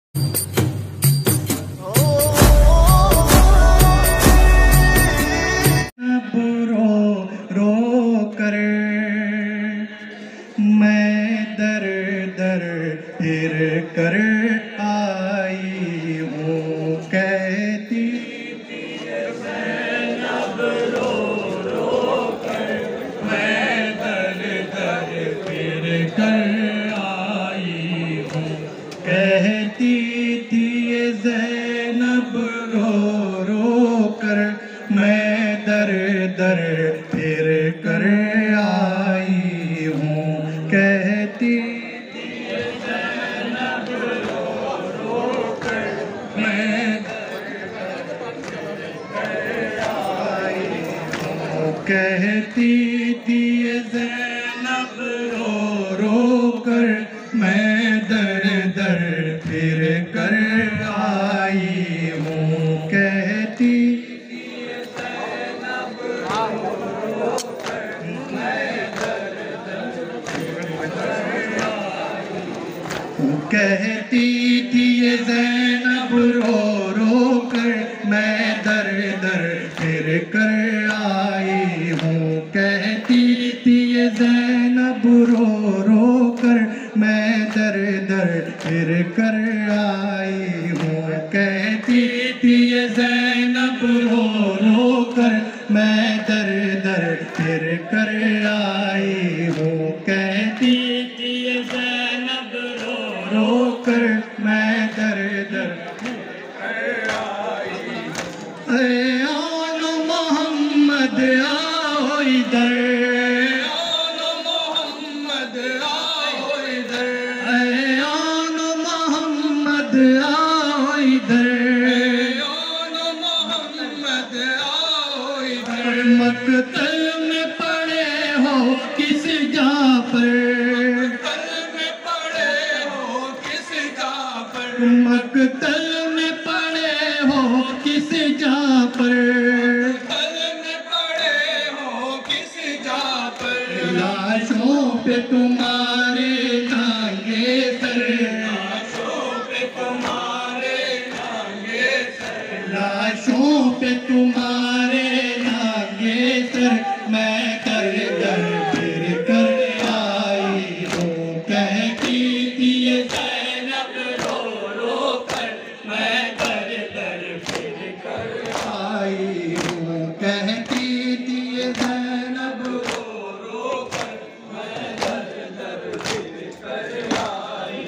फिर कर आई हूँ कहती ज़ैनब रो रो कर मैं दर दर फिर कर आई हूँ कहती थी ज़ैनब रो रो कर मैं दर दर फिर कर आई हूँ कहती कहती थी ज़ैनब रो रो कर मैं दर दर फिर कर आई हूँ कहती थी ज़ैनब रो रो कर मैं दर दर कहती थी ज़ैनब रो रो कर मैं दर दर फिर कर आई हूँ कहती थी ज़ैनब रो रो कर मैं दर दर फिर कर आई हूँ कहती थी ज़ैनब रो रो कर मैं दर दर फिर कर आई हूँ कहती थी ज़ैनब रो रो कर मैं दर दर कर आई आनो मोहम्मद आओ इधर आनो मोहम्मद आओ इधर आनो मोहम्मद आओ इधर आनो मोहम्मद आओ इधर मकतल में पड़े हो किस जा पर मकतल में पड़े हो किस जा पर लाशों पे तुम्हारे नांगे सर लाशों पे तुम्हारे नांगे सर लाशों पे तुम्हारे नांगे सर मैं कर दर फिर कर आई हूँ कहती थी ज़ैनब रो रो कर मैं कर दर फिर कर आई हूँ कहती थी ज़ैनब रो रो कर मैं दर दर फिर कर आई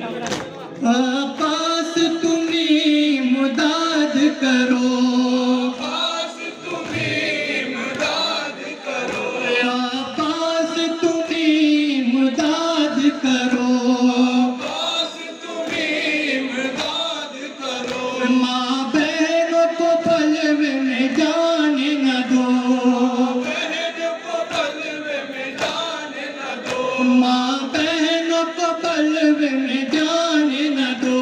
पास तुम्ही मुदाद करो पास तुम्ही मुदाद करो पास तुम्ही मुदाद करो पास तुम्ही मुदाद करो माँ बहनों को पलवे में जाने न दो बहनों को पलवे में जाने न दो माँ बहनों को पलवे में जाने न दो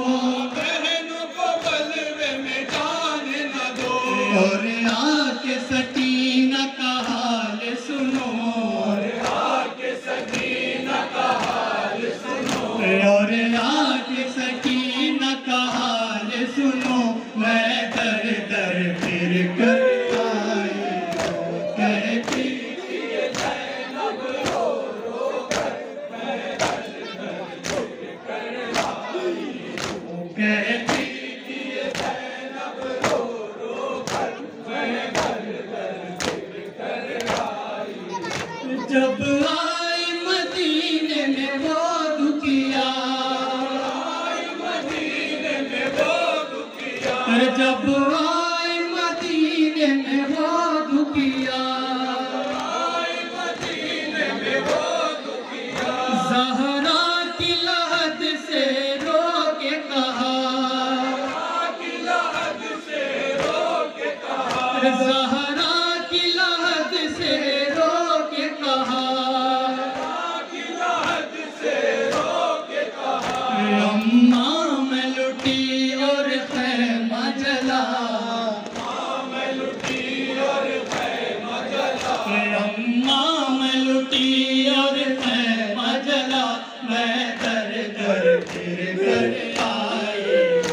बहनों को पलवे में जाने न दो और आके सकीना का हाल सुनो और आके सकीना का हाल सुनो और आके सकीना का हाल सुनो मैं दर दर फिर कर आई हूँ कहती थी ज़ैनब रो रो कर मैं दर दर फिर कर आई हूँ कहती थी ज़ैनब रो रो कर मैं दर दर फिर कर आई हूँ जब आई मदीने में वो दुखिया आई मदीने में वो दुखिया जब आई मदीने में वो दुखिया आई मदीने में वो दुखिया ज़हरा की लहद से रो के कहा की लहद से रो के कहा ज़हरा की लहद से रो के कहा की लहद से रो के कहा अम्मा मैं लुटी और खैमा जला मैं लुटी और खैमा जला अम्मा मैं लुटी और खैमा जला मैं दर दर फिर कर आई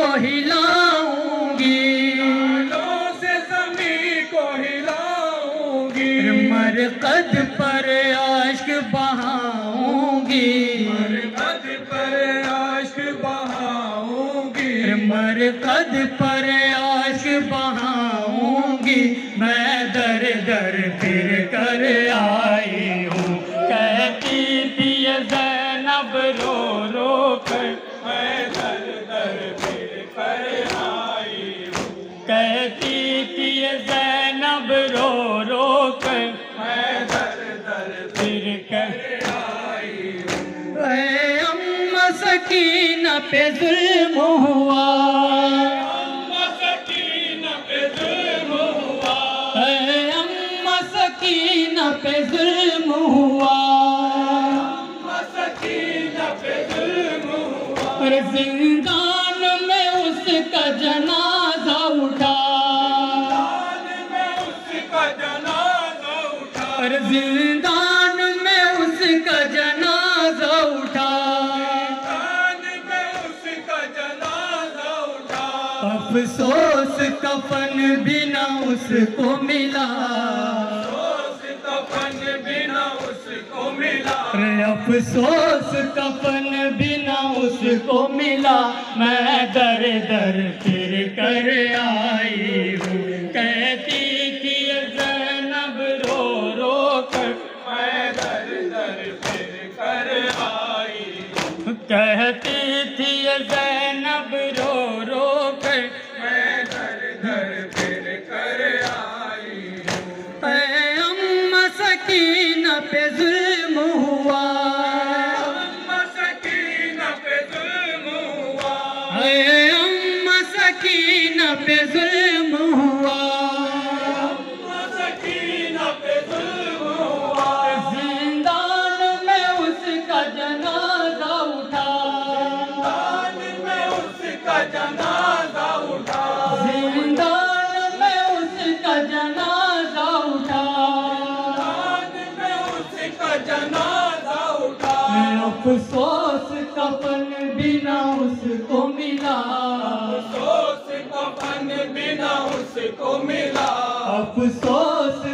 हिलाऊंगी, नालों से ज़मीं को हिलाऊंगी, मरकद पर आश्क बहाऊंगी, मरकद पर आश्क बहाऊंगी, मरकद पर आश्क बहाऊंगी। मैं दर दर फिर कर आई हूँ, कहती थी ये ज़ैनब रो रो कर, मैं दर दर फिर कर आई हूँ, कहती थी ये ज़ैनब रो रो कर, मैं दर दर फिर कर आई हूँ। ऐ अम्मा सकीना पे जुल्म हुआ, अम्मा सकीना पे जुल्म हुआ, ऐ अम्मा सकीना पे जुल्म हुआ, अम्मा सकीना पे जुल्म हुआ, और जिंदान में उसका जनाजा उठा, दान में उसका जनाजा उठा, और जिंदान में उसका जनाजा उठा। दान में उसका जनाजा उठा, अफसोस कफन भी न उसको मिला, अफसोस कफन बिना उसको मिला, अरे अफसोस कफन भी न उसको मिला। मैं दर दर फिर कर आई हूँ, कहती थी ये ज़ैनब रो रो कर, मैं दर दर फिर कर आई हूँ, कहती थी ये ज़ैनब रो रो कर, मैं दर दर फिर कर आई हूँ। ऐ अम्मा सकीना पे जुल्म हुआ, अम्मा सकीना पे जुल्म हुआ, ऐ अम्मा सकीना पे जुल्म हुआ, अम्मा सकीना पे जुल्म हुआ, जिंदान में उसका जनाजा उठा, दान में उसका जनाजा उठा, जिंदान में उसका जनाजा उठा। दान में उसका जनाजा उठा, अफसोस कफन बिना उसको मिला, अफसोस कफन बिना उसको मिला, अफसोस